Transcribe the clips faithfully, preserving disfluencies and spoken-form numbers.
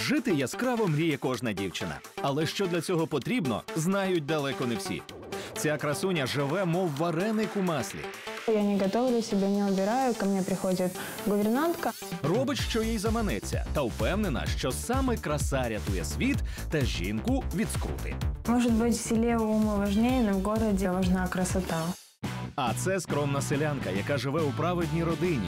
Жити яскраво мріє кожна дівчина. Але що для цього потрібно, знають далеко не всі. Ця красуня живе, мов вареник у маслі. Я не готовлю себе, не убираю, ко мне приходит гувернантка. Робить, що їй заманеться, та впевнена, що саме краса рятує світ та жінку від скрути. Может быть, в селе ума важнее, но в городе важна красота. А це скромна селянка, яка живе у праведній родині.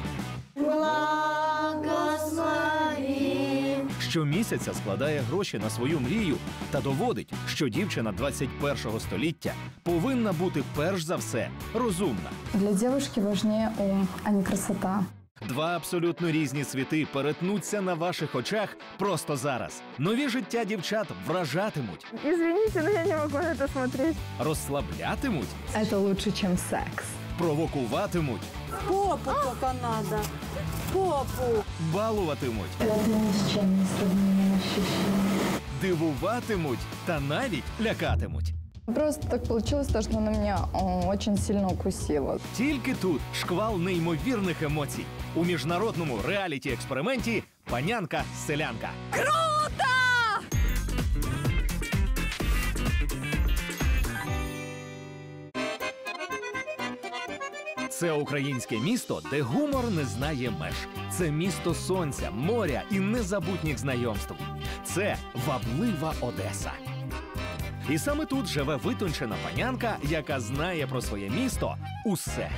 Благослови. Щомісяця складає гроші на свою мрію та доводить, що дівчина двадцять першого століття повинна бути перш за все розумна. Для девушки важнее ум, а не красота. Два абсолютно різні світи перетнуться на ваших очах просто зараз. Нові життя дівчат вражатимуть, Извините, но я не могу на это смотреть. розслаблятимуть, Это лучше, чем секс. провокуватимуть, Попу только надо. Попу. балуватимуть, Это ни с чем не сравнимое ощущение. дивуватимуть та навіть лякатимуть. Просто так получилось, то, что она меня о, очень сильно укусила. Тільки тут шквал неймовірних емоцій. У міжнародному реаліті-експерименті «Панянка-селянка». Це українське місто, де гумор не знає меж. Це місто сонця, моря і незабутніх знайомств. Це ваблива Одеса. І саме тут живе витончена панянка, яка знає про своє місто усе.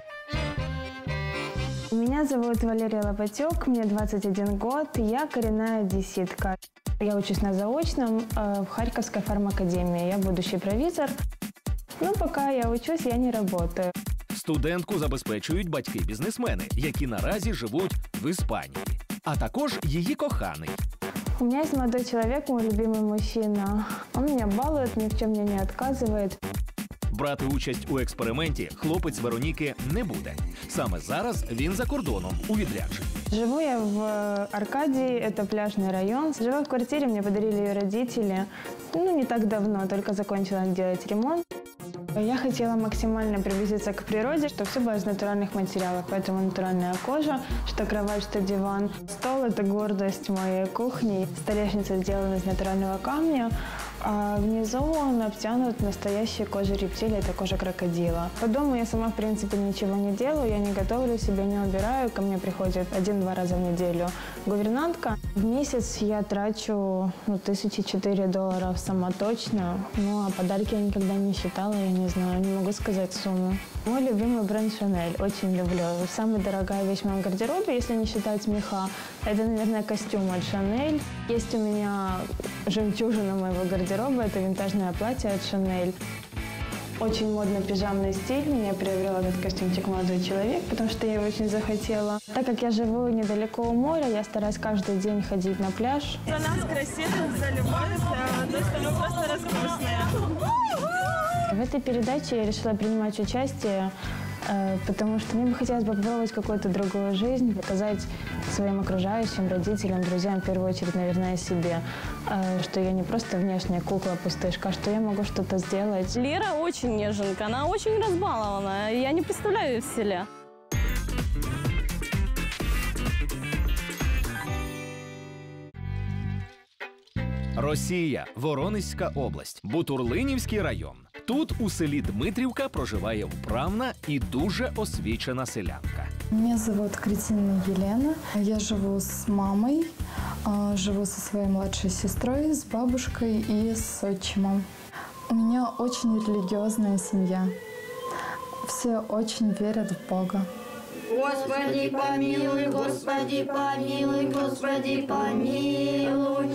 Меня зовут Валерия Лопатюк, мне двадцать один год, я коренная одесситка. Я учусь на заочном э, в Харьковской фармакадемии, я будущий провизор. Но пока я учусь, я не работаю. Студентку забезпечують батьки-бізнесмени, які наразі живуть в Іспанії. А також її коханий. У меня есть молодой человек, мой любимый мужчина. Он меня балует, ни в чем мне не отказывает. Брати участь у експерименті хлопець Вероніки не буде. Саме зараз він за кордоном у відрядженні. Живу я в Аркадии, это пляжный район. Живу в квартире, мне подарили ее родители. Ну, не так давно, только закончила делать ремонт. Я хотела максимально приблизиться к природе, чтобы все было из натуральных материалов. Поэтому натуральная кожа, что кровать, что диван. Стол – это гордость моей кухни. Столешница сделана из натурального камня. А внизу он обтянут настоящей кожей рептилии, это кожа крокодила. По дому я сама, в принципе, ничего не делаю, я не готовлю себе, не убираю. Ко мне приходит один-два раза в неделю гувернантка. В месяц я трачу ну, тысячи четыре долларов сама точно. Ну, а подарки я никогда не считала, я не знаю, не могу сказать сумму. Мой любимый бренд Шанель, очень люблю. Самая дорогая вещь в моем гардеробе, если не считать меха, это, наверное, костюм от Шанель. Есть у меня жемчужина моего гардероба, это винтажное платье от Шанель. Очень модный пижамный стиль. Меня приобрел этот костюмчик молодой человек, потому что я его очень захотела. Так как я живу недалеко у моря, я стараюсь каждый день ходить на пляж. За нас красивых, за любовь, то, что мы просто роскошные. В этой передаче я решила принимать участие, потому что мне бы хотелось бы попробовать какую-то другую жизнь, показать своим окружающим, родителям, друзьям, в первую очередь, наверное, себе, что я не просто внешняя кукла-пустышка, что я могу что-то сделать. Лера очень неженка, она очень разбалована, я не представляю ее в селе. Росія, Воронезька область, Бутурлинівський район. Тут у селі Дмитрівка проживає вправна і дуже освічена селянка. Меня зовут Кретинина Елена. Я живу с мамой, живу со своей младшей сестрой, с бабушкой и с отчимом. У меня очень религиозная семья. Все очень верят в Бога. Господи, помилуй, Господи, помилуй, Господи, помилуй,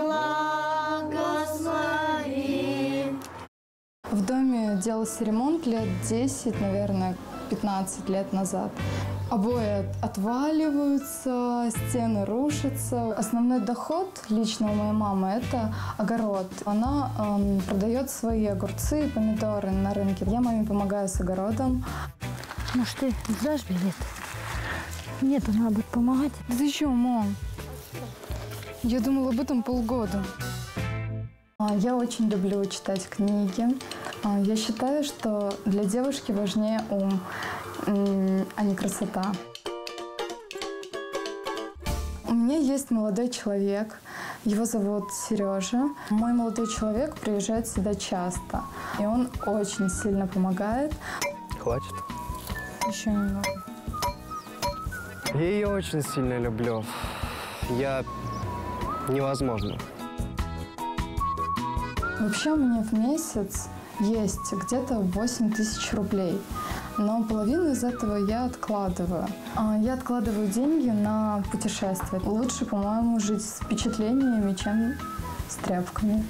благослови. В доме делался ремонт лет десять, наверное, пятнадцать лет назад. Обои отваливаются, стены рушатся. Основной доход лично у моей мамы – это огород. Она эм, продает свои огурцы и помидоры на рынке. Я маме помогаю с огородом. Может, ты сдашь билет? Нет, надо будет помогать. Да ты что, мам? Я думала об этом полгода. Я очень люблю читать книги. Я считаю, что для девушки важнее ум, а не красота. У меня меня есть молодой человек, его зовут Сережа. Мой молодой человек приезжает сюда часто, и он очень сильно помогает. Хватит. Еще немного. Я ее очень сильно люблю. Я... невозможно. Вообще у меня в месяц есть где-то восемь тысяч рублей, но половину из этого я откладываю. Я откладываю деньги на путешествия. Лучше, по-моему, жить с впечатлениями, чем с тряпками.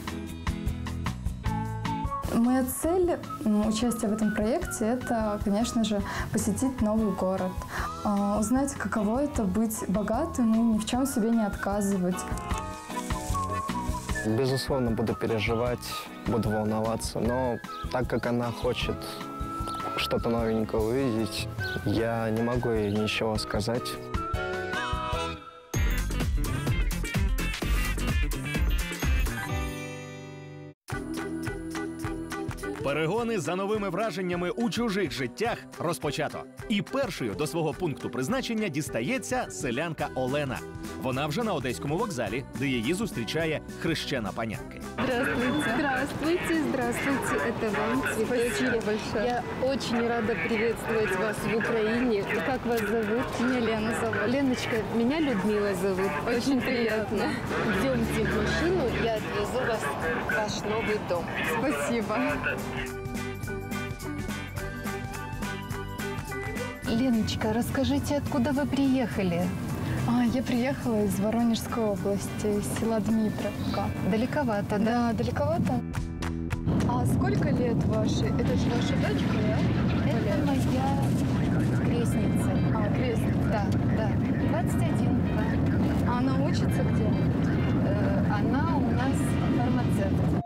Моя цель участия в этом проекте – это, конечно же, посетить новый город, узнать, каково это быть богатым и ни в чем себе не отказывать. Безусловно, буду переживать, буду волноваться, но так как она хочет что-то новенькое увидеть, я не могу ей ничего сказать. Перегони за новими враженнями у чужих життях розпочато. І першою до свого пункту призначення дістається селянка Олена. Вона вже на Одеському вокзалі, де її зустрічає хрещена панянки. Здравствуйте. Здравствуйте, здравствуйте. Это вам цветочки. Спасибо большое. Я очень рада приветствовать вас в Украине. Как вас зовут? Меня Лена зовут. Леночка, меня Людмила зовут. Очень, очень приятно. Идемте в машину, я отвезу вас в ваш новый дом. Спасибо. Леночка, расскажите, откуда вы приехали? А, я приехала из Воронежской области, из села Дмитровка. Далековато, да? Да, далековато. А сколько лет вашей? Это же ваша дочка, да? Это моя крестница. А, крестница. Да, да. двадцать один. Да. А она учится где? Э, она у нас фармацевт.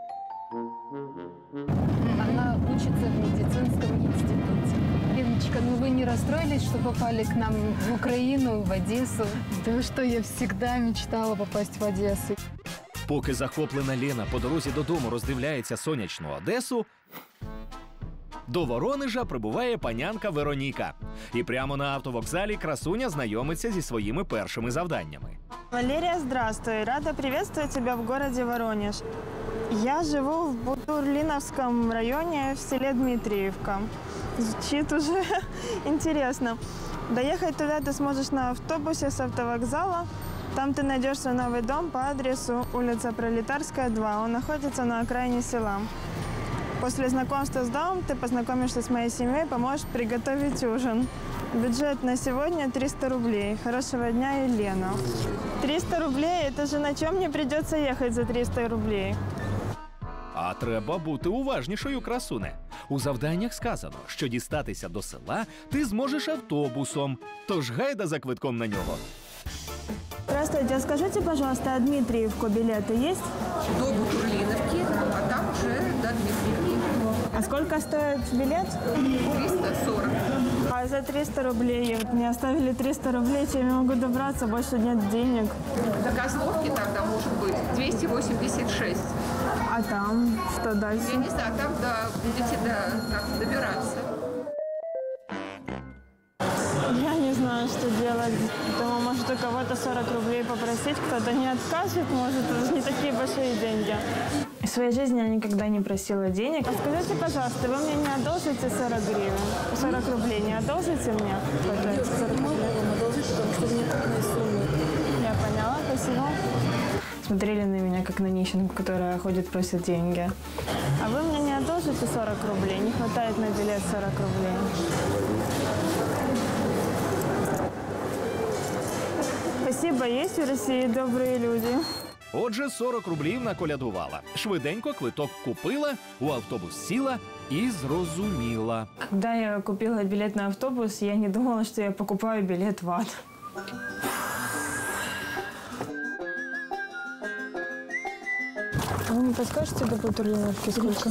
Она учится в медицинском институте. Леночка, ну вы не расстроились, что попали к нам в Украину, в Одессу? Да что, я всегда мечтала попасть в Одессу. Поки захоплена Лена по дорозі додому роздивляється сонячну Одесу, до Воронежа прибуває панянка Вероніка. І прямо на автовокзалі красуня знайомиться зі своїми першими завданнями. Валерия, здравствуй. Рада приветствовать тебя в городе Воронеж. Я живу в Бутурлиновском районе в селе Дмитриевка. Звучит уже интересно. Доехать туда ты сможешь на автобусе с автовокзала. Там ты найдешь свой новый дом по адресу улица Пролетарская, два. Он находится на окраине села. После знакомства с домом ты познакомишься с моей семьей, поможешь приготовить ужин. Бюджет на сегодня триста рублей. Хорошего дня, Елена. триста рублей? Это же на чем мне придется ехать за триста рублей? А треба бути уважнішою, красуне. У завданнях сказано, що дістатися до села ти зможеш автобусом. Тож гайда за квитком на нього. Здравствуйте, а скажите, пожалуйста, а Дмитриевку билеты есть? До Бутурлиновки, а там уже до Дмитриевки. А сколько стоит билет? триста сорок. А за триста рублей? Вот мне оставили триста рублей, чем я могу добраться, больше нет денег. До Козловки тогда может быть двести восемьдесят шесть. А там что дальше? Я не знаю, там до, будете до, как добираться. Я не знаю, что делать. Думаю, может, у кого-то сорок рублей попросить, кто-то не откажет, может, это же не такие большие деньги. В своей жизни я никогда не просила денег. А скажите, пожалуйста, вы мне не одолжите сорок гривен? сорок рублей не одолжите мне? сорок рублей. Одолжить, потому что мне крупные суммы. Я поняла, спасибо. Смотрели на меня, как на нищенку, которая ходит, просит деньги. А вы мне не одолжите сорок рублей? Не хватает на билет сорок рублей. Спасибо, есть в России добрые люди. Отже, сорок рублів наколядувала. Швиденько квиток купила, у автобус сіла і зрозуміла. Когда я купила билет на автобус, я не думала, что я покупаю билет в ад. Вы не подскажете до Бутурлиновки сколько?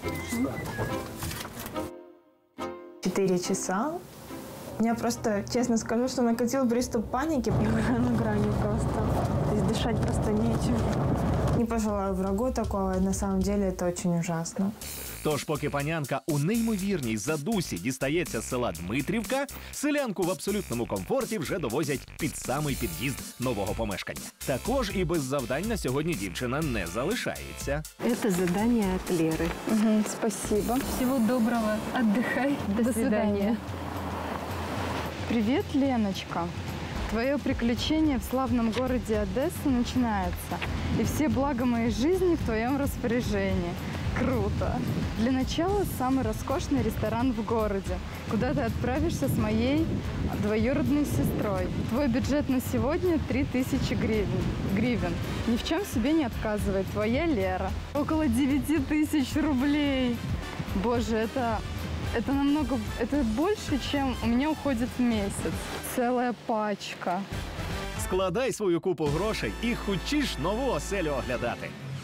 Четыре часа. Меня просто, честно скажу, что накатил приступ паники. Я уже на грани просто. То есть дышать просто нечем. Не пожелаю врагу такого. На самом деле это очень ужасно. Тож, поки панянка у неймовірній задусі дістається з села Дмитрівка, селянку в абсолютному комфорті вже довозять під самий під'їзд нового помешкання. Також і без завдань на сьогодні дівчина не залишається. Это задание от Леры. Угу, спасибо. Всего доброго. Отдыхай. До, До свидания. свидания. Привет, Леночка. Твое приключение в славном городе Одесса начинается. И все блага моей жизни в твоем распоряжении. Круто. Для начала самый роскошный ресторан в городе, куда ты отправишься с моей двоюродной сестрой. Твой бюджет на сегодня три тысячи гривен. гривен. Ни в чем себе не отказывай. Твоя Лера. Около девяти тысяч рублей. Боже, это, это намного, это больше, чем у меня уходит в месяц. Целая пачка. Складай свою купу грошей і хочеш нову оселю оглядати.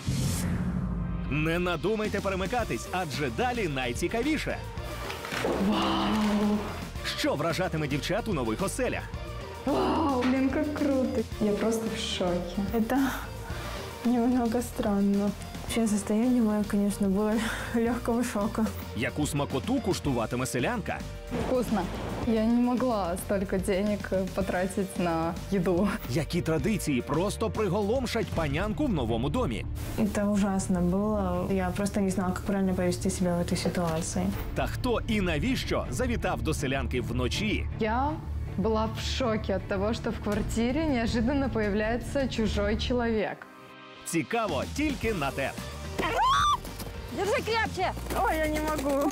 Не надумайте перемикатись, адже далі найцікавіше. Вау! Що вражатиме дівчат у нових оселях? Вау, блин, как круто. Я просто в шоке. Это немного странно. Вообще состояние мое, конечно, было легкого шока. Яку смакоту куштуватиме селянка? Вкусно. Я не могла столько денег потратить на еду. Які традиції просто приголомшать панянку в новому домі? Это ужасно было. Я просто не знала, как правильно повести себя в этой ситуации. Та хто і навіщо завітав до селянки вночі? Я была в шоке от того, что в квартире неожиданно появляется чужой человек. Цікаво тільки на те. Держи крепче! Ой, я не могу.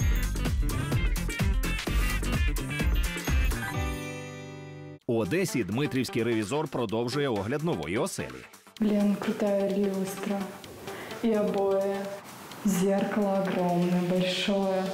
У Одесі дмитрівський ревізор продовжує огляд нової оселі. Блин, крутая люстра. И обои. Зеркало огромное, большое.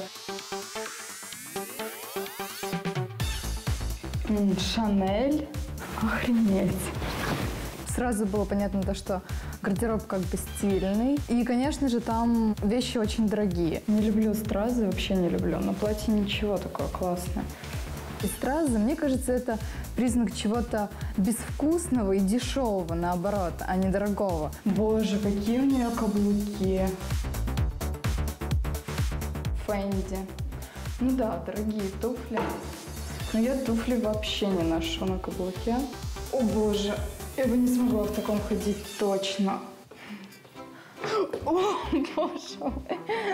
М, Шанель. Охренеть. Сразу было понятно то, что гардероб как бы стильный. И, конечно же, там вещи очень дорогие. Не люблю стразы, вообще не люблю. Но платье ничего, такое классное. И стразы, мне кажется, это признак чего-то безвкусного и дешевого, наоборот, а не дорогого. Боже, какие у нее каблуки. Фэнди. Ну да, дорогие туфли. Но я туфли вообще не ношу на каблуке. О боже, я бы не смогла в таком ходить точно. О боже мой.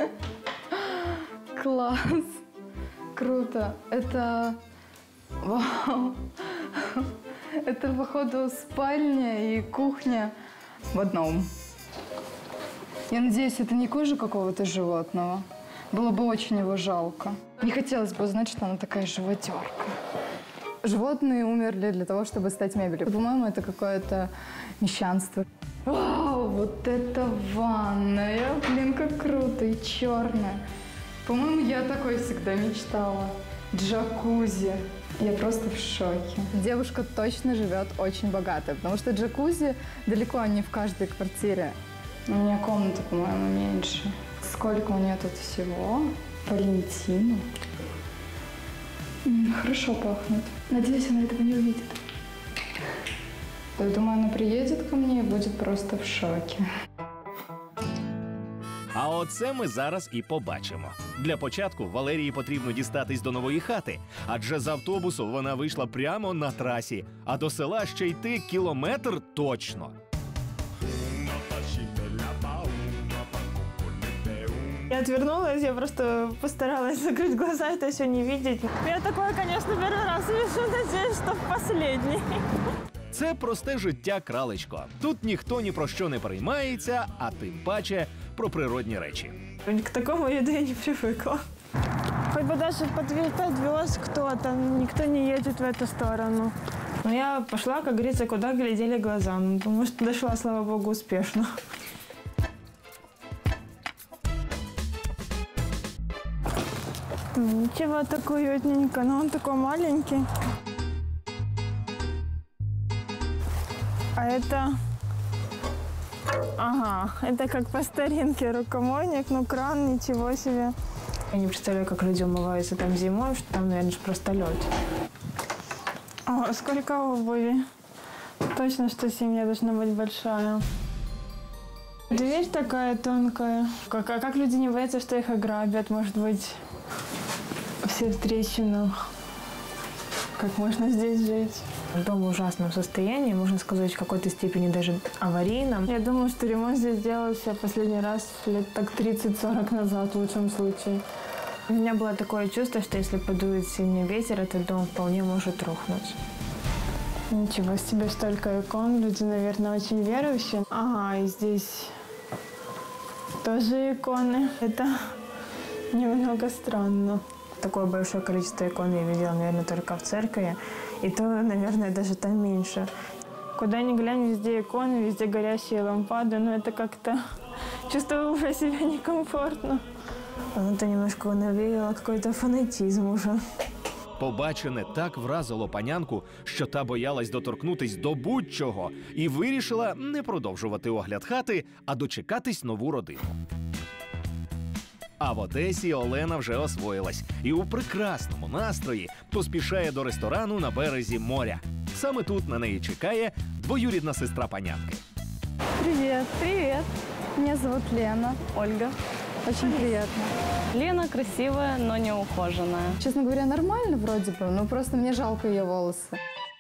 Класс. Круто. Это... Вау. Это, походу, спальня и кухня в одном. Я надеюсь, это не кожа какого-то животного. Было бы очень его жалко. Не хотелось бы узнать, что она такая животерка. Животные умерли для того, чтобы стать мебелью. По-моему, это какое-то мещанство. Вау, вот это ванная. Блин, как круто. И черная. По-моему, я такой всегда мечтала. Джакузи. Я просто в шоке. Девушка точно живет очень богато, потому что джакузи далеко не в каждой квартире. У меня комната, по-моему, меньше. Сколько у нее тут всего? Валентина. М, хорошо пахнет. Надеюсь, она этого не увидит. Я думаю, она приедет ко мне и будет просто в шоке. А оце ми зараз і побачимо. Для початку Валерії потрібно дістатись до нової хати, адже з автобусу вона вийшла прямо на трасі, а до села ще йти кілометр точно. Я отвернулась, я просто постаралась закрыть глаза, это все не видеть. Я такое, конечно, первый раз вижу, надеюсь, что в последний. Це просте життя кралечко. Тут ніхто ні про що не переймається, а тим паче про природні речі. К такому еду я не привыкла. Хоть бы даже подвез кто-то, никто не едет в эту сторону. Но я пошла, как говорится, куда глядели глаза. Ну, потому что дошла, слава богу, успешно. Ничего, такой уютненько, но он такой маленький. А это... Ага, это как по старинке рукомойник, ну кран, ничего себе. Я не представляю, как люди умываются там зимой, что там, наверное, просто лед. О, сколько обуви. Точно, что семья должна быть большая. Дверь такая тонкая. Как, а как люди не боятся, что их ограбят? Может быть, все в трещинах. Как можно здесь жить? Дом в ужасном состоянии, можно сказать, в какой-то степени даже аварийном. Я думаю, что ремонт здесь делался последний раз лет так тридцать-сорок назад, в лучшем случае. У меня было такое чувство, что если подует сильный ветер, этот дом вполне может рухнуть. Ничего себе, столько икон. Люди, наверное, очень верующие. Ага, и здесь тоже иконы. Это немного странно. Такое большое количество икон я видела, наверное, только в церкви. И то, наверное, даже там меньше. Куда ни глянь, везде иконы, везде горящие лампады. Но это как-то чувствую уже себя некомфортно. Это немножко навеяло какой-то фанатизм уже. Побачене так вразило панянку, що та боялась доторкнутись до будь-чого і вирішила не продовжувати огляд хати, а дочекатись нову родину. А в Одесі Олена вже освоїлась і у прекрасному настрої поспішає до ресторану на березі моря. Саме тут на неї чекає двоюрідна сестра панянки. Привет. Привет. Меня зовут Лена. Ольга. Очень приятно. Лена красивая, но не ухоженная. Честно говоря, нормально вроде бы, но просто мне жалко ее волосы.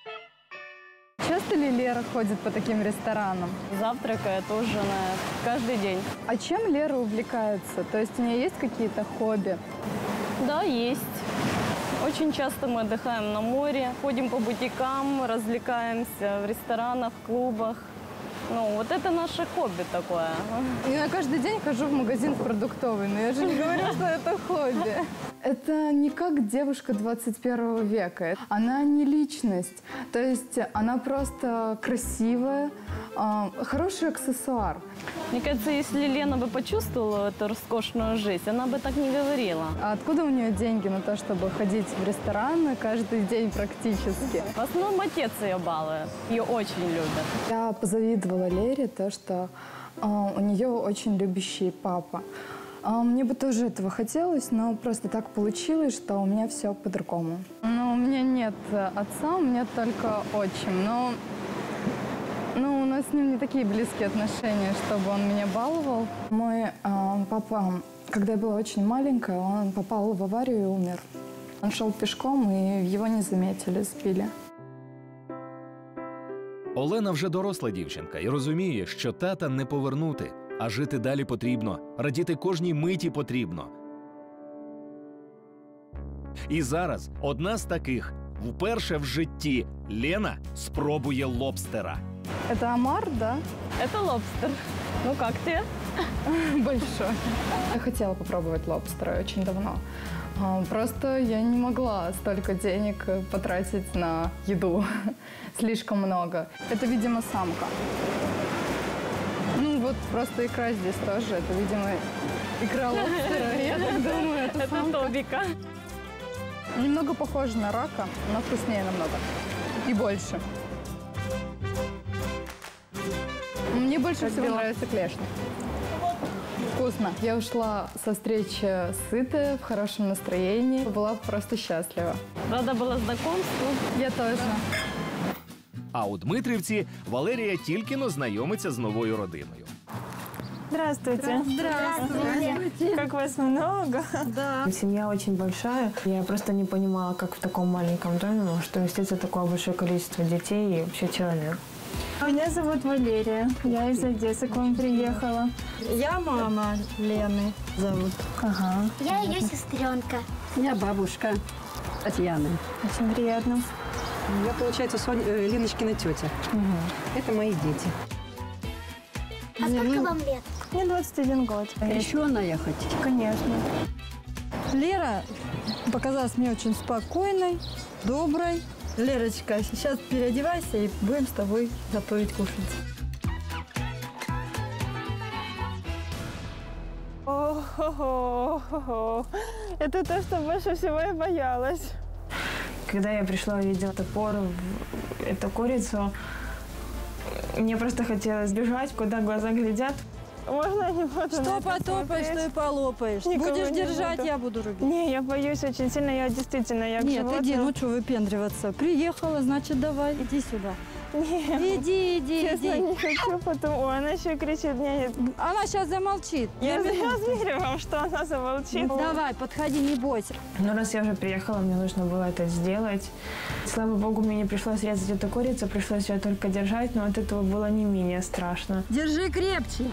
Часто ли Лера ходит по таким ресторанам? Завтракает, ужинает. Каждый день. А чем Лера увлекается? То есть у нее есть какие-то хобби? Да, есть. Очень часто мы отдыхаем на море, ходим по бутикам, развлекаемся в ресторанах, клубах. Ну, вот это наше хобби такое. Я каждый день хожу в магазин продуктовый, но я же не говорю, что это хобби. Это не как девушка двадцать первого века. Она не личность. То есть она просто красивая, хороший аксессуар. Мне кажется, если Лена бы почувствовала эту роскошную жизнь, она бы так не говорила. А откуда у нее деньги на то, чтобы ходить в рестораны каждый день практически? В основном отец ее балует. Ее очень любят. Я позавидовала Лере, то, что э, у нее очень любящий папа. Э, мне бы тоже этого хотелось, но просто так получилось, что у меня все по-другому. Но у меня нет отца, у меня только отчим. Но ну, у нас с ним не такие близкие отношения, чтобы он меня баловал. Мой э, папа, когда я была очень маленькая, он попал в аварию и умер. Он шел пешком, и его не заметили, сбили. Олена вже доросла дівчинка і розуміє, що тата не повернути, а жити далі потрібно, радіти кожній миті потрібно. І зараз одна з таких, вперше в житті, Лена спробує лобстера. Это омар, да? Это лобстер. Ну как тебе? Большой. Я хотела попробовать лобстера очень давно. Просто я не могла столько денег потратить на еду. Слишком много. Это, видимо, самка. Ну вот просто икра здесь тоже. Это, видимо, икра лобстера. Я так думаю, это самка. Это тобика. Немного похоже на рака, но вкуснее намного. И больше. Мне больше всего нравится клешня. Вкусно. Я ушла со встречи сытая, в хорошем настроении. Была просто счастлива. Рада была знакомству. Я тоже. А у Дмитрівці Валерія тільки-но знайомиться з новою родиною. Здравствуйте. Здравствуйте. Как вас много. Да. Семья очень большая. Я просто не понимала, как в таком маленьком доме может уместиться такое большое количество детей и вообще человек. Меня зовут Валерия. Я из Одессы к вам приехала. Я мама Лены зовут. Ага. Я ее сестренка. Я бабушка Татьяны. Очень приятно. Я, получается, Соня, э, Леночкина тетя. Угу. Это мои дети. А сколько вам лет? Мне двадцать один год. Крещеная хотите? Конечно. Лера показалась мне очень спокойной, доброй. Лерочка, сейчас переодевайся и будем с тобой готовить кушать. О-хо-хо. Это то, что больше всего я боялась. Когда я пришла, увидела топор, эту курицу, мне просто хотелось бежать, куда глаза глядят. Можно я не буду? Что потопаешь, что и полопаешь. Никого Будешь не держать, буду. я буду рубить. Не, я боюсь очень сильно, я действительно, я к Нет, животным. иди, ну что выпендриваться. Приехала, значит, давай, иди сюда. Нет. Иди, иди, Честно, иди. не хочу потом. Ой, она еще кричит. Нет. Она сейчас замолчит. Я, Я я верю вам, что она замолчит. Давай, подходи, не бойся. Но раз я уже приехала, мне нужно было это сделать. Слава богу, мне не пришлось резать эту курицу, пришлось ее только держать, но от этого было не менее страшно. Держи крепче.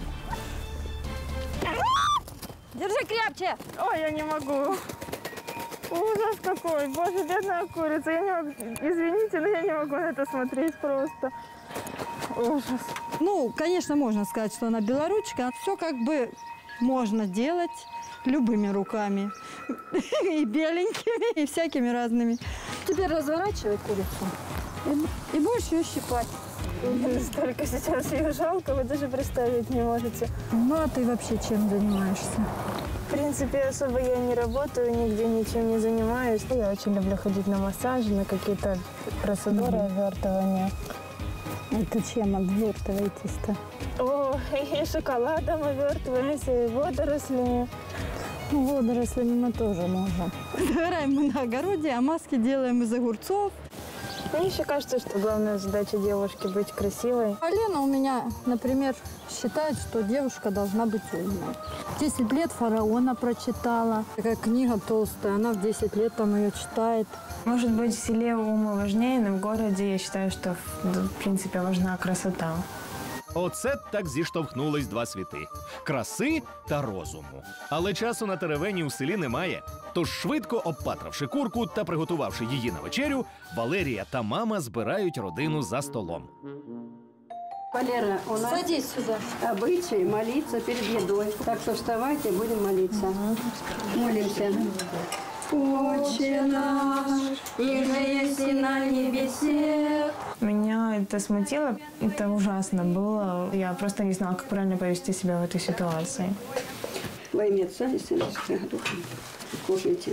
Держи крепче. Ой, я не могу. Ужас какой. Боже, бедная курица. Я не могу. Извините, но я не могу на это смотреть просто. Ужас. Ну, конечно, можно сказать, что она белоручка. Все как бы можно делать любыми руками. И беленькими, и всякими разными. Теперь разворачивай курицу. И, и будешь ее щипать. Столько сейчас ее жалко, вы даже представить не можете. Ну, а ты вообще чем занимаешься? В принципе, особо я не работаю, нигде ничем не занимаюсь. Я очень люблю ходить на массажи, на какие-то процедуры, mm-hmm. обвертывания. Это чем обвертываетесь-то? О, и шоколадом обвертываемся, и водорослями. Ну, водорослями мы тоже можем. Сгораем мы на огороде, а маски делаем из огурцов. Мне еще кажется, что главная задача девушки быть красивой. А Лена у меня, например, считает, что девушка должна быть умной. десять лет «Фараона» прочитала. Такая книга толстая, она в десять лет там ее читает. Может быть, в селе ум важнее, но в городе я считаю, что в принципе важна красота. Оце так зіштовхнулись два світи – краси та розуму. Але часу на теревені у селі немає. Тож швидко обпатравши курку та приготувавши її на вечерю, Валерія та мама збирають родину за столом. Валера, у нас Садись сюда. обычай молиться перед едой. Так что вставайте, будем молиться. Молимся. Отче наш, иже еси на небесе. Меня это смутило, это ужасно было. Я просто не знала, как правильно повести себя в этой ситуации. Во имя Отца и Сына и Святого Духа. Кушайте.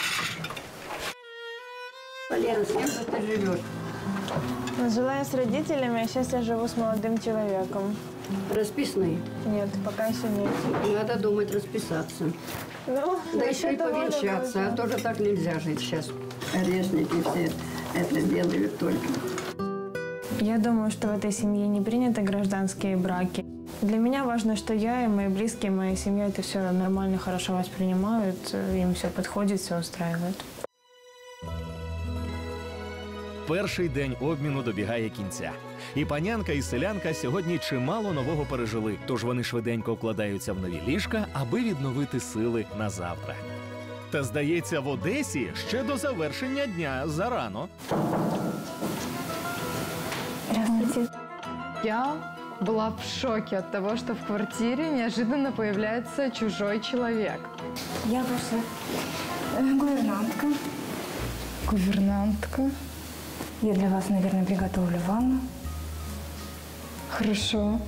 Валера, с кем же ты живешь? Жила я с родителями, а сейчас я живу с молодым человеком. Расписный? Нет, пока еще нет. Надо думать расписаться. Ну, да еще и повенчаться, а тоже так нельзя жить сейчас. Орешники все это делают только. Я думаю, что в этой семье не приняты гражданские браки. Для меня важно, что я и мои близкие, моя семья это все нормально, хорошо воспринимают, им все подходит, все устраивает. Перший день обміну добігає кінця. І панянка, і селянка сьогодні чимало нового пережили, тож вони швиденько вкладаються в нові ліжка, аби відновити сили на завтра. Та, здається, в Одесі ще до завершення дня зарано. Здравствуйте. Я была в шоке от того, что в квартире неожиданно появляется чужой человек. Я ваша э, гувернантка. Гувернантка? Я для вас, наверное, приготовлю ванну. Хорошо.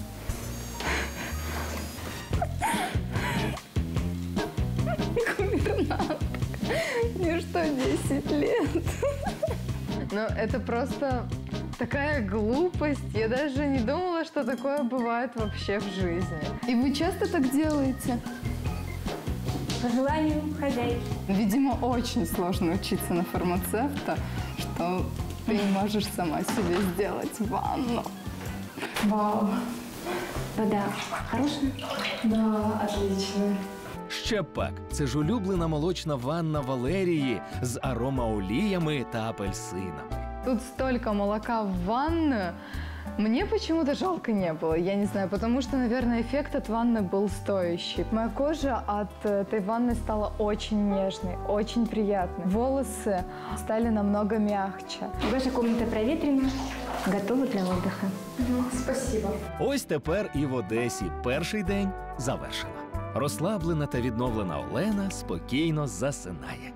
Гувернантка. Мне что, десять лет? Ну, это просто такая глупость. Я даже не думала, что такое бывает вообще в жизни. И вы часто так делаете? По желанию хозяйки. Видимо, очень сложно учиться на фармацевта, что ты не можешь сама себе сделать ванну. Вау. Вода хорошая? Да, отлично. Ще пак, це ж улюблена молочна ванна Валерії з аромаоліями та апельсинами. Тут столько молока в ванную. Мне почему-то жалко не было, я не знаю, потому что, наверное, эффект от ванны был стоящий. Моя кожа от этой ванны стала очень нежной, очень приятной. Волосы стали намного мягче. Ваша комната проветрена, готова для отдыха. Угу, спасибо. Ось тепер і в Одесі перший день завершено. Розслаблена та відновлена Олена спокійно засинає.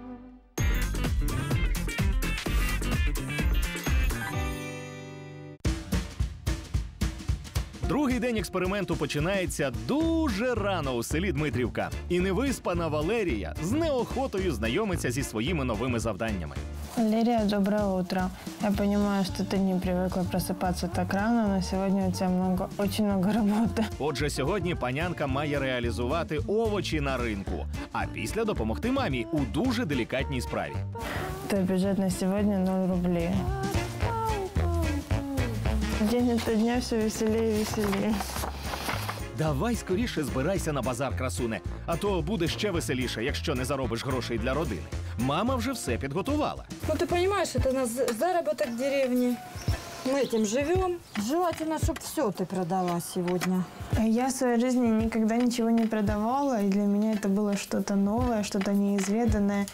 Другий день експерименту починається дуже рано у селі Дмитрівка. І невиспана Валерія з неохотою знайомиться зі своїми новими завданнями. Валерия, доброе утро. Я понимаю, что ты не привыкла просыпаться так рано, но сегодня у тебя много, очень много работы. Отже, сьогодні панянка має реалізувати овочі на ринку, а після допомогти мамі у дуже делікатній справі. Твой бюджет на сегодня ноль рублей. День ото дня все веселее и веселее. Давай скоріше збирайся на базар, красуне, а то буде ще веселіше, якщо не заробиш грошей для родини. Мама вже все підготувала. Ну, ты понимаешь, это у нас заработок в деревне. Мы этим живем. Желательно, чтобы все ты продала сегодня. Я в своей жизни никогда ничего не продавала, и для меня это было что-то новое, что-то неизведанное.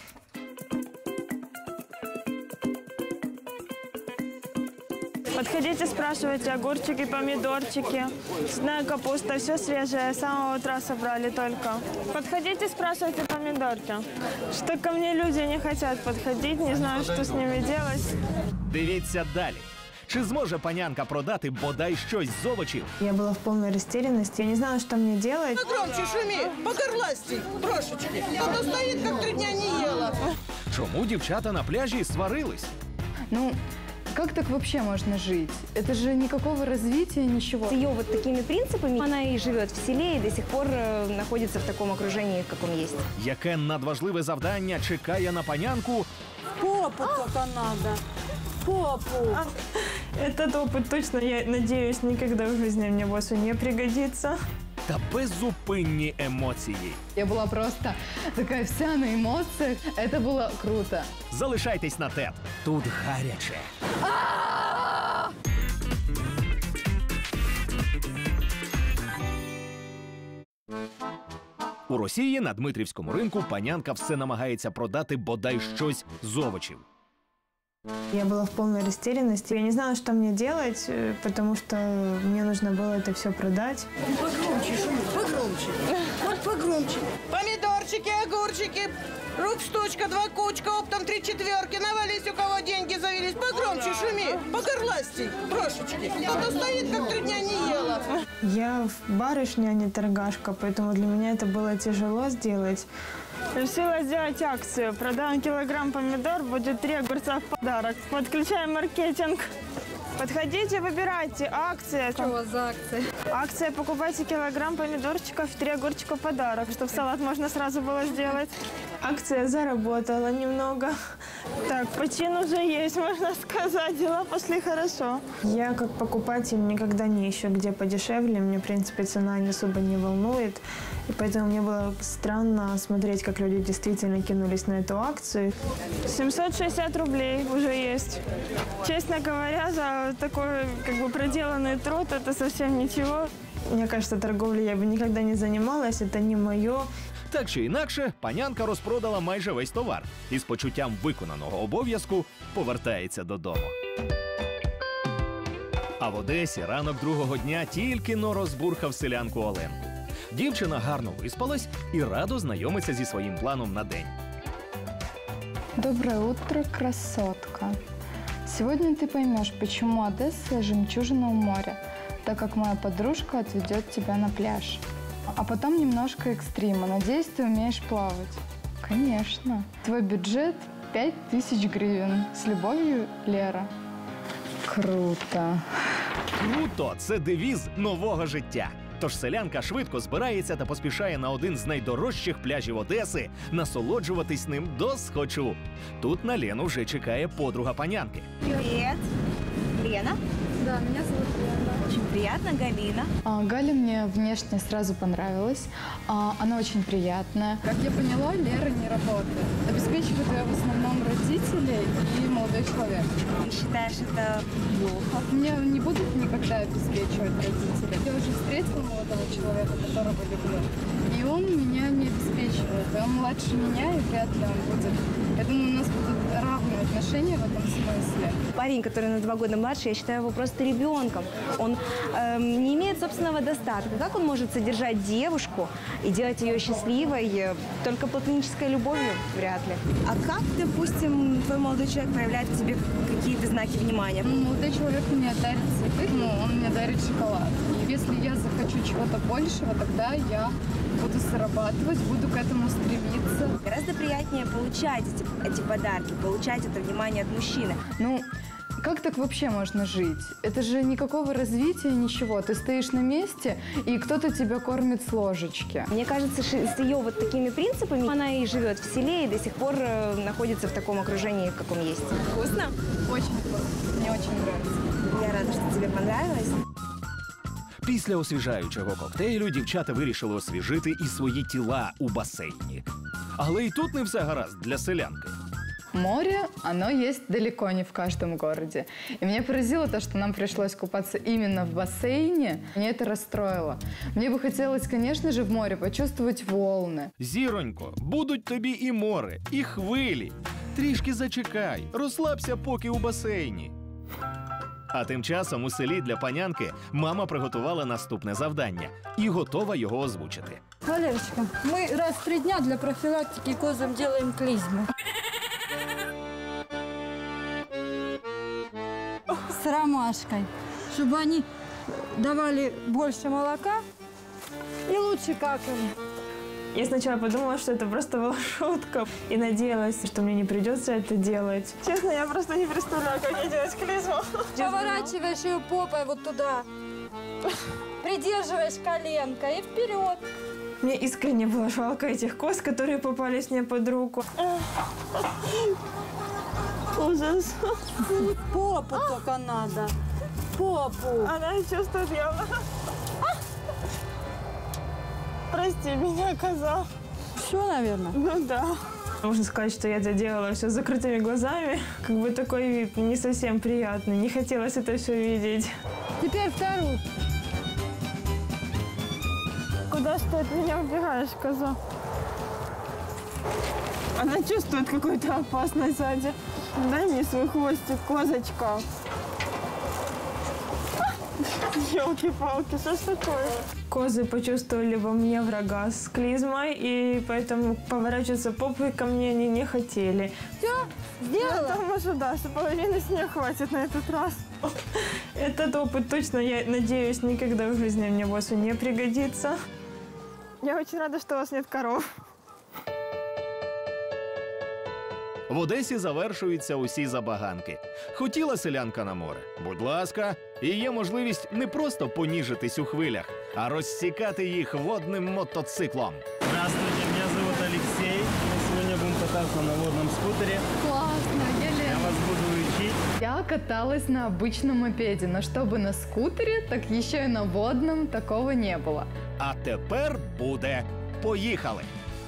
Подходите, спрашивайте огурчики, помидорчики, цветная капуста, все свежее, с самого утра собрали только. Подходите, спрашивайте помидорки. Что ко мне люди не хотят подходить, не знаю, что с ними делать. Дивіться далі. Чи зможе панянка продати бодай щось з овочів? Я была в полной растерянности, я не знала, что мне делать. Погромче шуми, погорласти, трошечки. Кто стоит, как три дня не ела. Чому дівчата на пляжі сварились? Ну, как так вообще можно жить? Это же никакого развития, ничего. С ее вот такими принципами она и живет в селе, и до сих пор э, находится в таком окружении, в каком есть. Яке надважливе завдання чекає на панянку? Попу только надо. Попу. А, этот опыт точно, я надеюсь, никогда в жизни мне больше не пригодится. Та беззупинні емоції. Я была просто такая вся на эмоциях. Это было круто. Залишайтесь на ТЕТ. Тут гаряче. У Росії на Дмитрівському ринку панянка все намагається продати бодай щось з овочів. Я была в полной растерянности. Я не знала, что мне делать, э, потому что мне нужно было это все продать. Погромче шуми, погромче. Вот погромче. Помидорчики, огурчики, руб штучка, два кучка, оптом три четверки. Навались, у кого деньги завелись. Погромче шуми, погорласти, трошечки. Кто стоит, как три дня не ела. Я барышня, а не торгашка, поэтому для меня это было тяжело сделать. Решила сделать акцию. Продам килограмм помидор, будет три огурца в подарок. Подключаем маркетинг. Подходите, выбирайте. Акция. Что у вас за акция? Акция: покупайте килограмм помидорчиков, три огурчика в подарок, чтобы салат можно сразу было сделать. Акция заработала немного. Так, почин уже есть, можно сказать. Дела пошли хорошо. Я как покупатель никогда не ищу где подешевле. Мне, в принципе, цена не особо не волнует. И поэтому мне было странно смотреть, как люди действительно кинулись на эту акцию. семьсот шестьдесят рублей уже есть. Честно говоря, за такой как бы проделанный труд это совсем ничего. Мне кажется, торговлей я бы никогда не занималась, это не мое. Так чи інакше, панянка розпродала майже весь товар і з почуттям виконаного обов'язку повертається додому. А в Одесі ранок другого дня тільки-но розбурхав селянку Оленку. Дівчина гарно виспалась і радо знайомиться зі своїм планом на день. Доброе утро, красотка. Сегодня ты поймешь, почему Одесса – жемчужина у моря, так как моя подружка отведет тебя на пляж. А потом немножко экстрима. Надеюсь, ты умеешь плавать. Конечно. Твой бюджет – пять тысяч гривен. С любовью, Лера. Круто. Круто – це девіз нового життя. Тож селянка швидко збирається та поспішає на один з найдорожчих пляжів Одеси насолоджуватись ним досхочу. Тут на Лену вже чекає подруга панянки. Привет. Лена? Да, меня зовут Лена. Очень приятно, Галина. А, Галя мне внешне сразу понравилась. А, она очень приятная. Как я поняла, Лера не работает. Обеспечивают ее в основном родители и молодой человек. Ты считаешь это плохо? Меня не будут никогда обеспечивать родители. Я уже встретила молодого человека, которого люблю, и он меня не обеспечивает. Он младше меня, и вряд ли он будет. Я думаю, у нас будут равные отношения в этом смысле. Парень, который на два года младше, я считаю его просто ребенком. Он эм, не имеет собственного достатка. Как он может содержать девушку и делать ее счастливой только платонической любовью? Вряд ли. А как, допустим, твой молодой человек проявляет к тебе какие-то знаки внимания? Молодой человек мне дарит цветы, ну, он мне дарит шоколад. И если я захочу чего-то большего, тогда я буду зарабатывать, буду к этому стремиться. Гораздо приятнее получать эти, эти подарки, получать это внимание от мужчины. Ну, как так вообще можно жить? Это же никакого развития, ничего. Ты стоишь на месте, и кто-то тебя кормит с ложечки. Мне кажется, с ее вот такими принципами она и живет в селе, и до сих пор находится в таком окружении, в каком есть. Вкусно? Очень вкусно. Мне очень нравится. Я рада, что тебе понравилось. Після освіжаючого коктейлю дівчата вирішили освіжити і свої тіла у басейні. Але і тут не все гаразд для селянки. Море, оно есть далеко не в каждом городе. И меня поразило то, что нам пришлось купаться именно в бассейне. Меня это расстроило. Мне бы хотелось, конечно же, в море почувствовать волны. Зіронько, будуть тобі і море, і хвилі. Трішки зачекай, розслабся поки у басейні. А тим часом у селі для панянки мама приготувала наступне завдання і готова його озвучити. Валерочка, мы раз в три дня для профилактики козам делаем клизму. С ромашкой, чтобы они давали больше молока и лучше какали. Я сначала подумала, что это просто была шутка. И надеялась, что мне не придется это делать. Честно, я просто не представляю, как ей делать клизму. Поворачиваешь ее попой вот туда. Придерживаешь коленкой и вперед. Мне искренне было жалко этих коз, которые попались мне под руку. Ужас. Попу только надо. Попу. Она чувствует явно. Прости меня, коза. Все, наверное? Ну да. Можно сказать, что я это делала все с закрытыми глазами. Как бы такой вид не совсем приятный. Не хотелось это все видеть. Теперь вторую. Куда ж ты от меня убегаешь, коза? Она чувствует какую-то опасность сзади. Дай мне свой хвостик, козочка. Ёлки-палки, что ж такое? Козы почувствовали во мне врага с клизмой, и поэтому поворачиваться попой ко мне они не хотели. Все, сделала? Я думаю, что да, что половины с нее хватит на этот раз. Этот опыт точно, я надеюсь, никогда в жизни мне больше не пригодится. Я очень рада, что у вас нет коров. В Одесі завершуються усі забаганки. Хотіла селянка на море? Будь ласка. І є можливість не просто поніжитись у хвилях, а розсікати їх водним мотоциклом. Здравствуйте, меня зовут Алексей. Мы сегодня будем кататься на водном скутере. Классно, я Лена. Я вас буду учить. Я каталась на обычном мопеде, но чтобы на скутере, так еще и на водном такого не было. А тепер буде. Поїхали!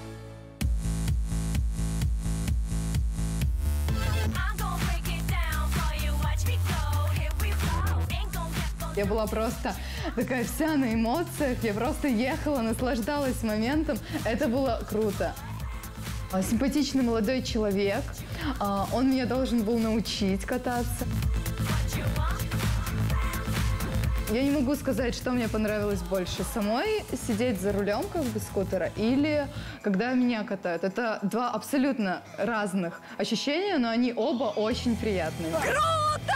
Я была просто такая вся на эмоциях, я просто ехала, наслаждалась моментом. Это было круто. Симпатичный молодой человек, он меня должен был научить кататься. Я не могу сказать, что мне понравилось больше, самой сидеть за рулем как бы скутера или когда меня катают. Это два абсолютно разных ощущения, но они оба очень приятные. Круто!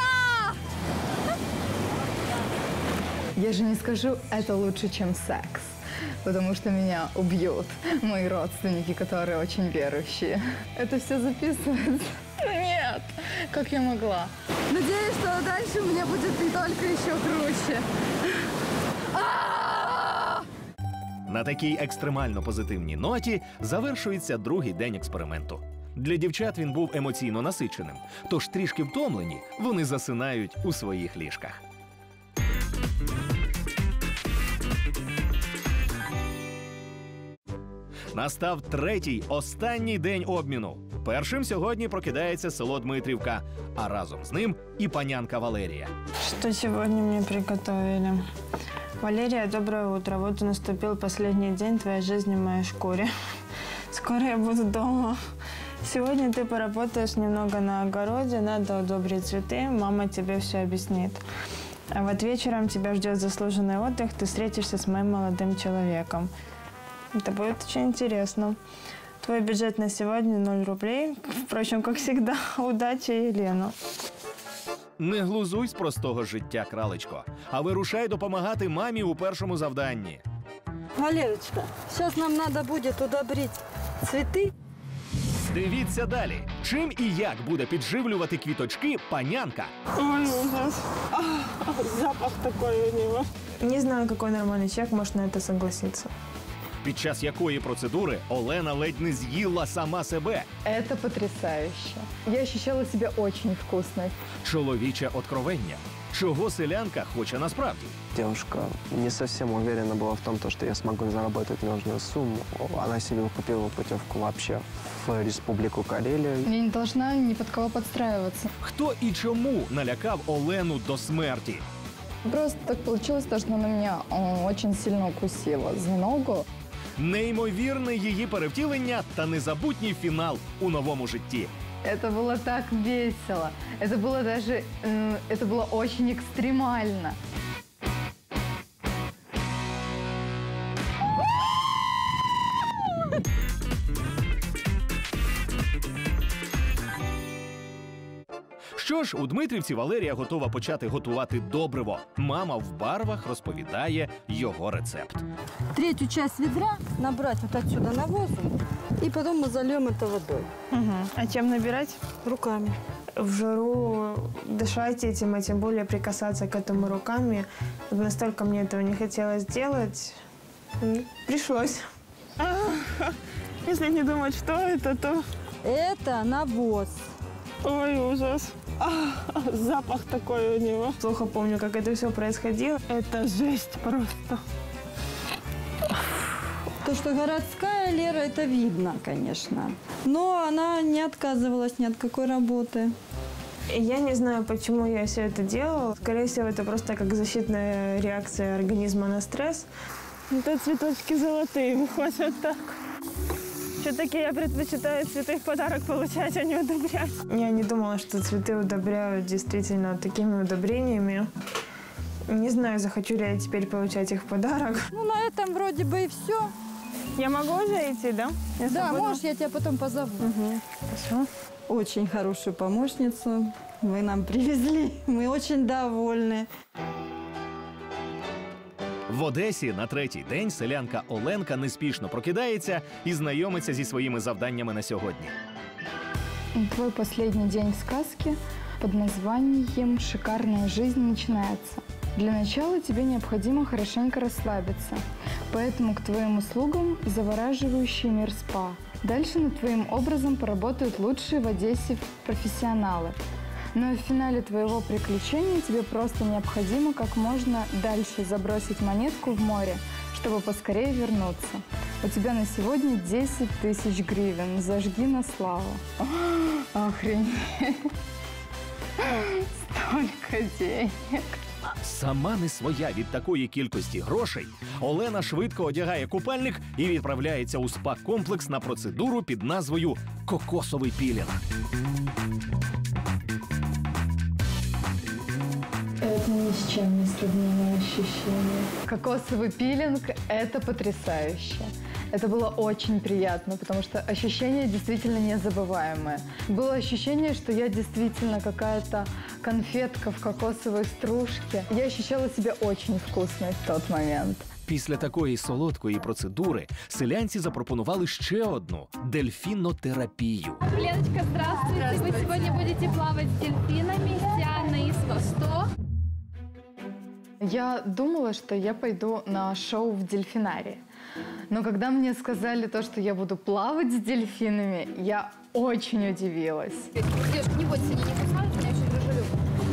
Я же не скажу, это лучше, чем секс, потому что меня убьют мои родственники, которые очень верующие. Это все записывается? Нет, как я могла? Надеюсь, что дальше мне будет не только еще круче. На такій екстремально позитивній ноті завершується другий день експерименту. Для дівчат він був емоційно насиченим, тож трішки втомлені вони засинають у своїх ліжках. Настав третій, останній день обміну. Першим сьогодні прокидається село Дмитрівка, а разом з ним і панянка Валерія. Что сегодня мне приготовили? Валерия, доброе утро. Вот и наступил последний день твоей жизни в моей шкуре. Скоро я буду дома. Сегодня ты поработаешь немного на огороде, надо удобрить цветы, мама тебе все объяснит. А вот вечером тебя ждет заслуженный отдых, ты встретишься с моим молодым человеком. Это будет очень интересно. Твой бюджет на сегодня ноль рублей. Впрочем, как всегда, удачи, Елена. Не глузуй з простого життя, кралечко, а вирушай допомагати мамі у першому завданні. Валерочка, сейчас нам надо будет удобрить цветы. Дивіться далі. Чим і як буде підживлювати квіточки панянка? Ой, ужас. Запах такой у него. Не знаю, какой нормальный человек может на это согласиться. Під час якої процедури Олена ледь не з'їла сама себе. Это потрясающе. Я ощущала себя очень вкусно. Чоловіче откровення. чого селянка хоче насправді. Девушка не совсем уверена была в том, что я смогу заработать нужную сумму. Она себе купила путевку вообще в Республику Карелия. Я не должна ни под кого подстраиваться. Хто і чому налякав Олену до смерті? Просто так получилось, что она меня э, очень сильно укусила за ногу. Неймовірне її перевтілення та незабутній фінал у новому житті. Это было так весело. Это было даже, э, это было очень экстремально. Що ж, у Дмитрівці Валерія готова почати готувати добриво. Мама в барвах розповідає його рецепт. Третью часть ведра набрать вот отсюда навозу, и потом мы зальем это водой. Угу. А чем набирать? Руками. В жару дышать этим, а тем более прикасаться к этому руками. Настолько мне этого не хотелось делать. Пришлось. Если не думать, что это, то... Это навоз. Ой, ужас. А, запах такой у него. Плохо помню, как это все происходило. Это жесть просто. То, что городская Лера, это видно, конечно. Но она не отказывалась ни от какой работы. Я не знаю, почему я все это делала. Скорее всего, это просто как защитная реакция организма на стресс. Это цветочки золотые выходят так. Все-таки я предпочитаю цветы в подарок получать, а не удобрять. Я не думала, что цветы удобряют действительно такими удобрениями. Не знаю, захочу ли я теперь получать их в подарок. Ну, на этом вроде бы и все. Я могу уже идти, да? Я да, свободна? можешь, я тебя потом позову. Угу. Хорошо. Очень хорошую помощницу вы нам привезли. Мы очень довольны. В Одесі на третій день селянка Оленка неспішно прокидається і знайомиться зі своїми завданнями на сьогодні. Твой последний день в сказке под названием «Шикарная жизнь» начинается. Для начала тебе необходимо хорошенько расслабиться, поэтому к твоим услугам завораживающий мир спа. Дальше над твоим образом поработают лучшие в Одессе профессионалы. Но в финале твоего приключения тебе просто необходимо как можно дальше забросить монетку в море, чтобы поскорее вернуться. У тебя на сегодня десять тысяч гривен. Зажги на славу. Охренеть. Столько денег. Сама не своя від такої кількості грошей, Олена швидко одягає купальник і відправляється у спа-комплекс на процедуру під назвою «Кокосовий пілінг». Это ни с чем не сравнимое ощущение. Кокосовый пилинг – это потрясающе. Это было очень приятно, потому что ощущение действительно незабываемое. Было ощущение, что я действительно какая-то конфетка в кокосовой стружке. Я ощущала себя очень вкусной в тот момент. Після такої солодкої процедури селянці запропонували ще одну – дельфінотерапію. Леночка, здравствуйте. Вы сегодня будете плавать с дельфинами, Диана из Восток. Я думала, что я пойду на шоу в дельфинарии. Но когда мне сказали то, что я буду плавать с дельфинами, я очень удивилась. Девушка, не бойтесь, они не кусают, меня очень дружелюбно.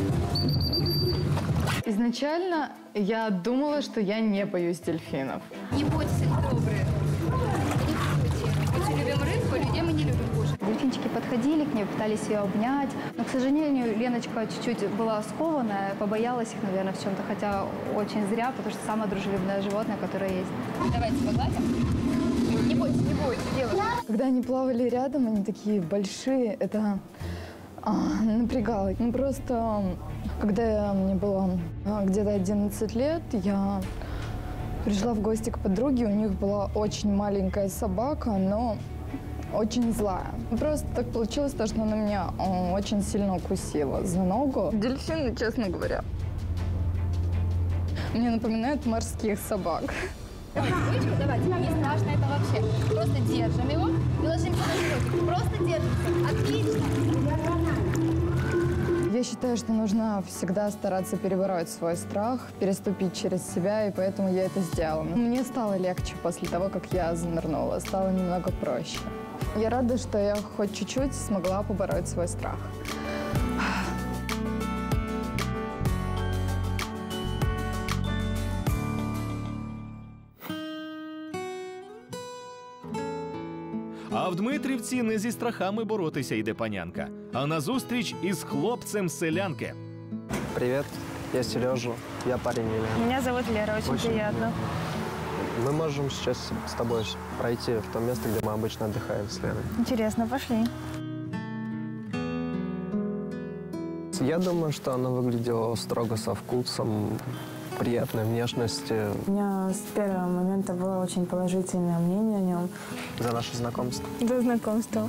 Изначально я думала, что я не боюсь дельфинов. Не бойтесь, они добрые. Мы очень любим рыбку, людей мы не любим кушать. Дельфинчики подходили к ней, пытались ее обнять. Но, к сожалению, Леночка чуть-чуть была скованная, побоялась их, наверное, в чем-то. Хотя очень зря, потому что самое дружелюбное животное, которое есть. Давайте погладим. Не бойтесь, не бойтесь, девушка. Когда они плавали рядом, они такие большие, это а, напрягало. Ну, просто, когда мне было а, где-то одиннадцать лет, я пришла в гости к подруге, у них была очень маленькая собака, но очень злая. Просто так получилось, что она меня а, очень сильно укусила за ногу. Дельфины, честно говоря, мне напоминают морских собак. Ручку давайте, не страшно это вообще. Просто держим его и ложимся на животик. Просто держимся. Отлично. Я считаю, что нужно всегда стараться перебороть свой страх, переступить через себя, и поэтому я это сделала. Мне стало легче после того, как я занырнула, стало немного проще. Я рада, что я хоть чуть-чуть смогла побороть свой страх. А в Дмитрівці не зі страхами боротися йде панянка, а назустріч із хлопцем селянки. Привет, я Сережа, я парень Елены. Меня зовут Лера, очень, очень приятно. Мы можем сейчас с тобой пройти в то место, где мы обычно отдыхаем с Леной. Интересно, пошли. Я думаю, что она выглядела строго со вкусом, приятной внешности. У меня с первого момента было очень положительное мнение о нем. За наше знакомство. За знакомство.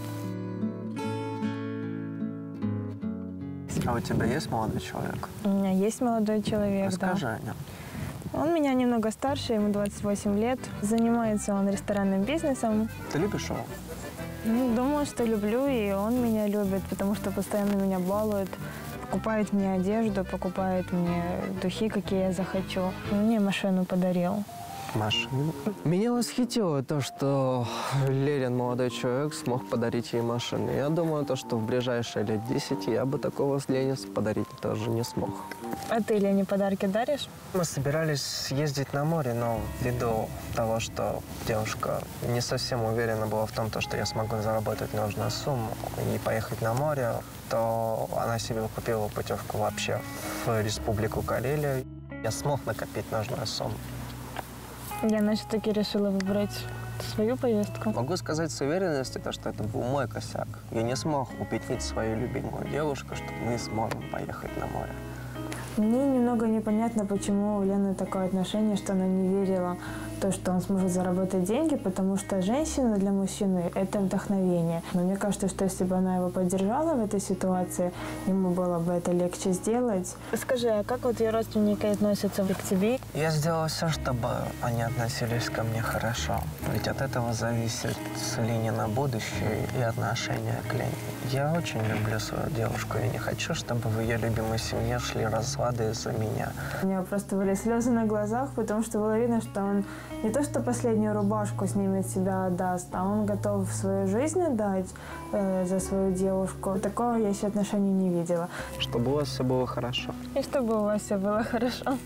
А у тебя есть молодой человек? У меня есть молодой человек, Расскажи да. о нем. Он меня немного старше, ему двадцать восемь лет. Занимается он ресторанным бизнесом. Ты любишь его? Ну, думаю, что люблю, и он меня любит, потому что постоянно меня балует. Покупает мне одежду, покупает мне духи, какие я захочу. Мне машину подарил. Машину? Меня восхитило то, что Лерин молодой человек смог подарить ей машину. Я думаю, то, что в ближайшие лет десять я бы такого с Лене подарить тоже не смог. А ты Лене подарки даришь? Мы собирались ездить на море, но ввиду того, что девушка не совсем уверена была в том, что я смогу заработать нужную сумму и поехать на море, то она себе купила путевку вообще в Республику Карелия. Я смог накопить нужную сумму. Я, значит, таки решила выбрать свою поездку. Могу сказать с уверенностью, то, что это был мой косяк. Я не смог убедить свою любимую девушку, что мы сможем поехать на море. Мне немного непонятно, почему у Лены такое отношение, что она не верила в то, что он сможет заработать деньги, потому что женщина для мужчины – это вдохновение. Но мне кажется, что если бы она его поддержала в этой ситуации, ему было бы это легче сделать. Скажи, а как вот ее родственники относятся к тебе? Я сделал все, чтобы они относились ко мне хорошо. Ведь от этого зависит Ленина будущее и отношение к Лене. Я очень люблю свою девушку и не хочу, чтобы в ее любимой семье шли разводы из-за меня. У него просто были слезы на глазах, потому что было видно, что он не то что последнюю рубашку снимет, себя отдаст, а он готов свою жизнь отдать э, за свою девушку. Такого я еще отношений не видела. Чтобы у вас все было хорошо. И чтобы у вас все было хорошо.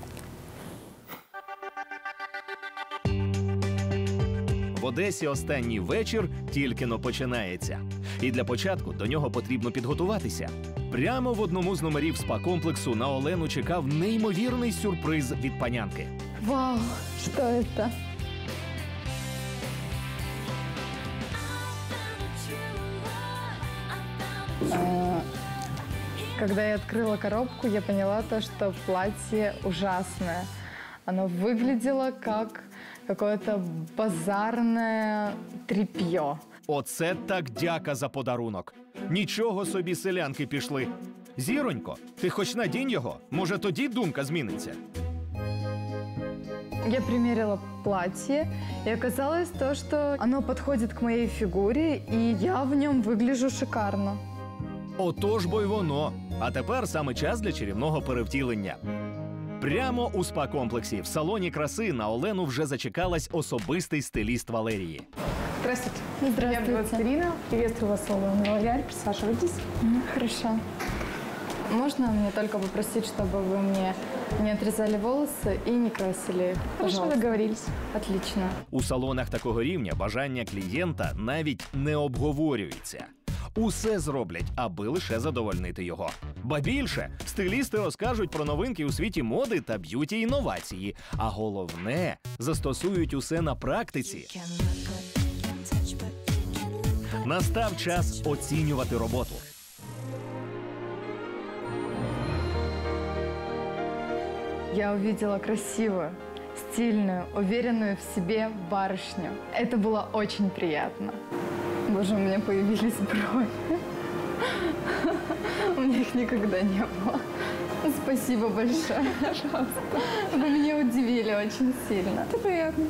В Одесі останній вечір тільки-но починається. І для початку до нього потрібно підготуватися. Прямо в одному з номерів спа-комплексу на Олену чекав неймовірний сюрприз від панянки. Вау, что это? Когда я открыла коробку, я поняла то, что платье ужасное. Оно выглядело как какое-то базарное тряпье. Оце так дяка за подарунок. Нічого собі селянки пішли. Зіронько, ти хоч надінь його, може тоді думка зміниться. Я примерила платье, и оказалось то, что оно подходит к моей фигуре, и я в нем выгляжу шикарно. Отож бо й воно. А тепер саме час для чарівного перевтілення. Прямо у спа-комплексі в салоні краси на Олену вже зачекалась особистий стиліст Валерії. Здравствуйте. Здравствуйте. Меня зовут Ирина. Приветствую вас в салоне Лореаль. Присаживайтесь. Хорошо. Можно мне только попросить, чтобы вы мне не отрезали волосы и не красили их? Хорошо, договорились. Отлично. У салонах такого рівня бажання клієнта навіть не обговорюється. Усе зроблять, аби лише задовольнити його. Ба більше, стилісти розкажуть про новинки у світі моди та б'юті-інновації. А головне, застосують усе на практиці. Настав час оцінювати роботу. Я увидела красивую, стильную, уверенную в себе барышню. Это было очень приятно. Боже, у меня появились брови. У меня их никогда не было. Спасибо большое, пожалуйста. Вы меня удивили очень сильно. Это приятно.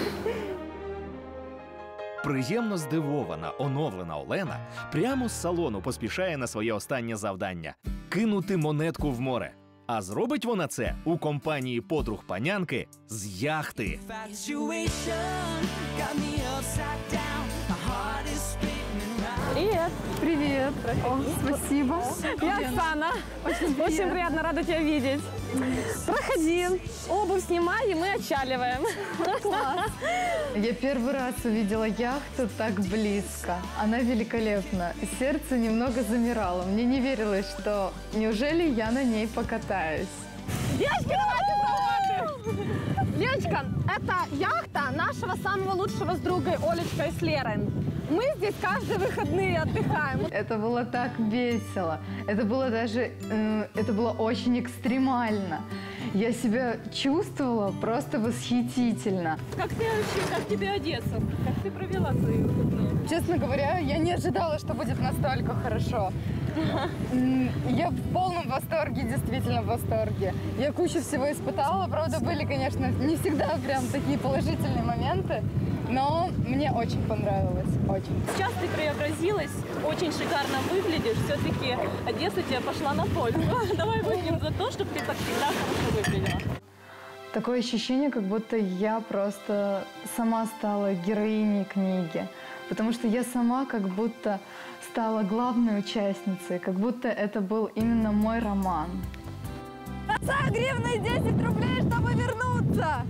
Приємно здивована, оновлена Олена прямо з салону поспішає на своє останнє завдання – кинути монетку в море. А зробить вона це у компанії подруг панянки з яхти. Привет! Привет. Привет. О, спасибо. Я Оксана. Очень приятно. Очень приятно, рада тебя видеть. Проходи. Обувь снимай, и мы отчаливаем. Класс. Я первый раз увидела яхту так близко. Она великолепна. Сердце немного замирало. Мне не верилось, что неужели я на ней покатаюсь. Девочки, давайте заходим! Девочка, это яхта нашего самого лучшего с другой Олечкой с Лерой. Мы здесь каждые выходные отдыхаем. Это было так весело. Это было даже, э, это было очень экстремально. Я себя чувствовала просто восхитительно. Как ты вообще, как тебе Одесса? Как ты провела свои выходные? Честно говоря, я не ожидала, что будет настолько хорошо. Я в полном восторге, действительно в восторге. Я кучу всего испытала, правда, были, конечно, не всегда прям такие положительные моменты, но мне очень понравилось, очень. Сейчас ты преобразилась, очень шикарно выглядишь, все-таки Одесса тебе пошла на пользу. Давай выпьем за то, чтобы ты так всегда хорошо выглядела. Такое ощущение, как будто я просто сама стала героиней книги, потому что я сама как будто стала главной участницей, как будто это был именно мой роман. За гривны десять рублей, чтобы вернуться!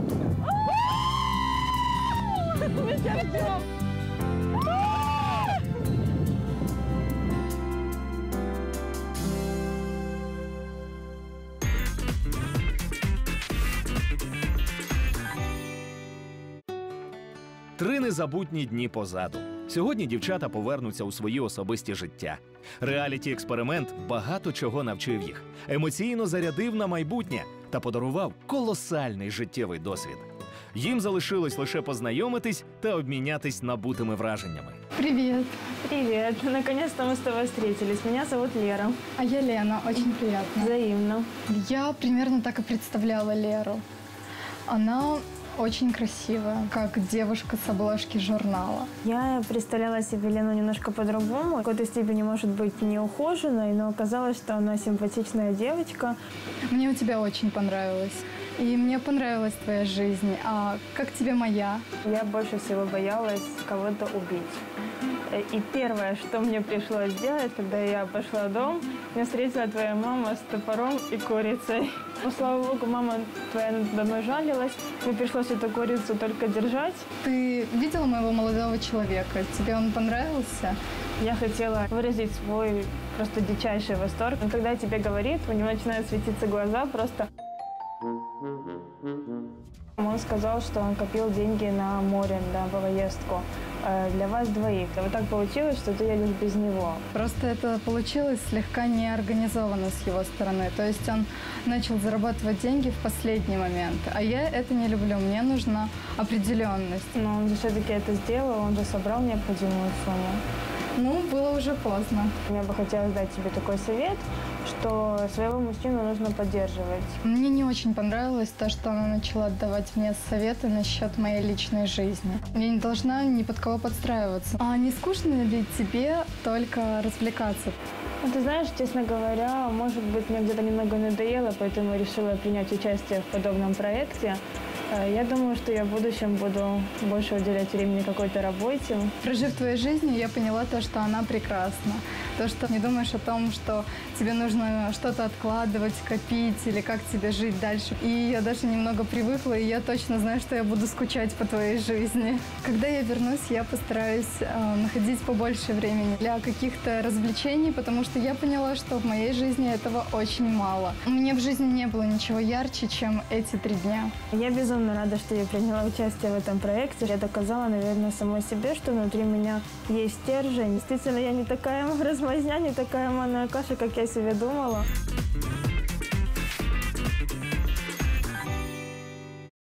Мы тебя ждем! Три незабутні дні позаду. Сьогодні дівчата повернуться у свої особисті життя. Реаліті-експеримент багато чого навчив їх, емоційно зарядив на майбутнє та подарував колосальний життєвий досвід. Їм залишилось лише познайомитись та обмінятись набутими враженнями. Привет. Привет. Наконец-то мы с тобой встретились. Меня зовут Лера. А я Лена. Очень приятно. Взаимно. Я примерно так и представляла Леру. Она очень красивая, как девушка с обложки журнала. Я представляла себе Лену немножко по-другому. В какой-то степени, может быть, неухоженной, но оказалось, что она симпатичная девочка. Мне у тебя очень понравилось. И мне понравилась твоя жизнь. А как тебе моя? Я больше всего боялась кого-то убить. И первое, что мне пришлось сделать, когда я пошла в дом, меня встретила твоя мама с топором и курицей. Ну, слава богу, мама твоя надо мной жалилась. Мне пришлось эту курицу только держать. Ты видела моего молодого человека? Тебе он понравился? Я хотела выразить свой просто дичайший восторг. Он когда тебе говорит, у него начинают светиться глаза, просто... Он сказал, что он копил деньги на море, на поездку для вас двоих. Вот так получилось, что ты едешь без него. Просто это получилось слегка неорганизованно с его стороны. То есть он начал зарабатывать деньги в последний момент. А я это не люблю, мне нужна определенность. Но он же все-таки это сделал, он же собрал необходимую сумму. Ну, было уже поздно. Я бы хотела дать тебе такой совет, что своего мужчину нужно поддерживать. Мне не очень понравилось то, что она начала давать мне советы насчет моей личной жизни. Я не должна ни под кого подстраиваться. А не скучно ли тебе только развлекаться? Ну, ты знаешь, честно говоря, может быть, мне где-то немного надоело, поэтому решила принять участие в подобном проекте. Я думаю, что я в будущем буду больше уделять времени какой-то работе. Прожив твою жизнь, я поняла то, что она прекрасна. То, что не думаешь о том, что тебе нужно что-то откладывать, копить или как тебе жить дальше. И я даже немного привыкла, и я точно знаю, что я буду скучать по твоей жизни. Когда я вернусь, я постараюсь э, находить побольше времени для каких-то развлечений, потому что я поняла, что в моей жизни этого очень мало. У меня в жизни не было ничего ярче, чем эти три дня. Я безумно рада, что я приняла участие в этом проекте. Я доказала, наверное, самой себе, что внутри меня есть стержень. Действительно, я не такая размазня, не такая манная каша, как я себе думала.